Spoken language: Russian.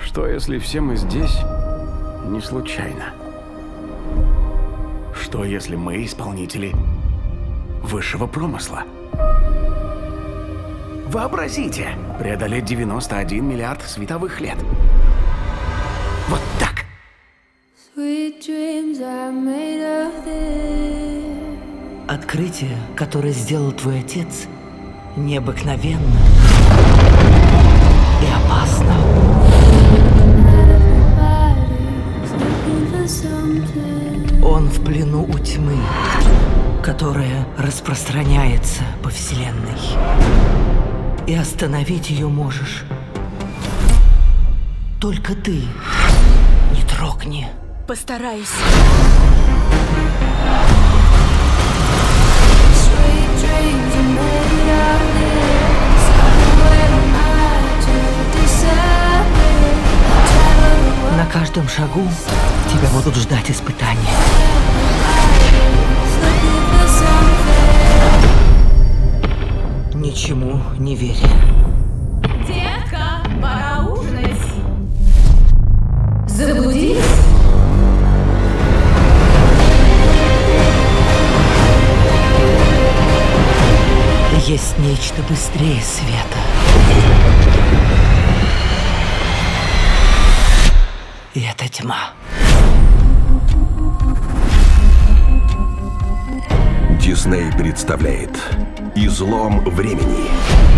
Что, если все мы здесь не случайно? Что, если мы исполнители высшего промысла? Вообразите, преодолеть 91 миллиард световых лет. Вот так. Открытие, которое сделал твой отец, необыкновенно и опасно. Он в плену у тьмы, которая распространяется по Вселенной. И остановить ее можешь только ты. Не трогни. Постараюсь. На каждом шагу тебя будут ждать испытания. Ничему не верь. Детка, пора ужинать. Заблудились? Есть нечто быстрее света. И это тьма. Дисней представляет «Излом времени».